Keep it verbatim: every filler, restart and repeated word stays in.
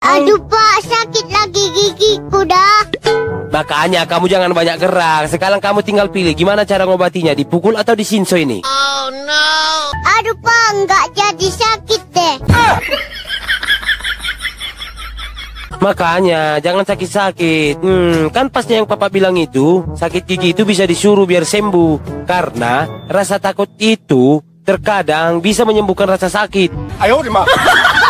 Aduh Pak, sakit lagi gigiku dah. Makanya kamu jangan banyak gerak. Sekarang kamu tinggal pilih gimana cara ngobatinya, dipukul atau disinso ini. Oh no. Aduh Pak, nggak jadi sakit deh. Ah! Makanya jangan sakit-sakit. Hmm, kan pasnya yang papa bilang itu, sakit gigi itu bisa disuruh biar sembuh. Karena rasa takut itu terkadang bisa menyembuhkan rasa sakit. Ayo, Mak.